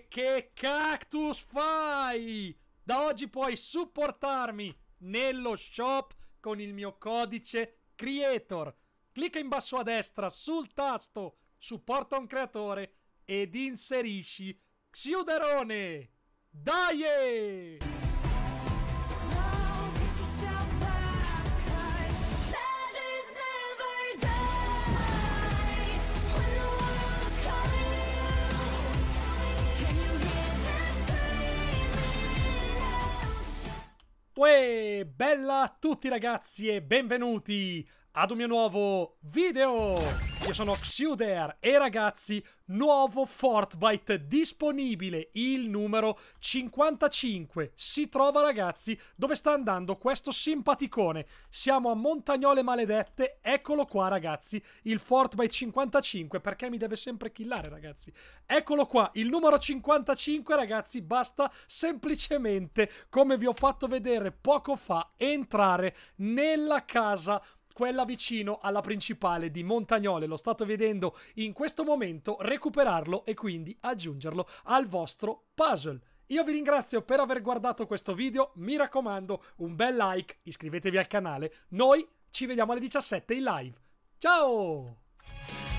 che cactus fai? Da oggi puoi supportarmi nello shop con il mio codice CREATOR. Clicca in basso a destra sul tasto supporta un creatore ed inserisci Xiuderone. Dai! Uè, bella a tutti ragazzi e benvenuti ad un mio nuovo video! Io sono Xiuder e ragazzi, nuovo Fortbyte disponibile, il numero 55. Si trova ragazzi dove sta andando questo simpaticone. Siamo a Montagnole Maledette, eccolo qua ragazzi, il Fortbyte 55, perché mi deve sempre killare ragazzi. Eccolo qua, il numero 55 ragazzi, basta semplicemente, come vi ho fatto vedere poco fa, entrare nella casa, quella vicino alla principale di Montagnole, lo state vedendo in questo momento, recuperarlo e quindi aggiungerlo al vostro puzzle. Io vi ringrazio per aver guardato questo video, mi raccomando un bel like, iscrivetevi al canale, noi ci vediamo alle 17 in live. Ciao!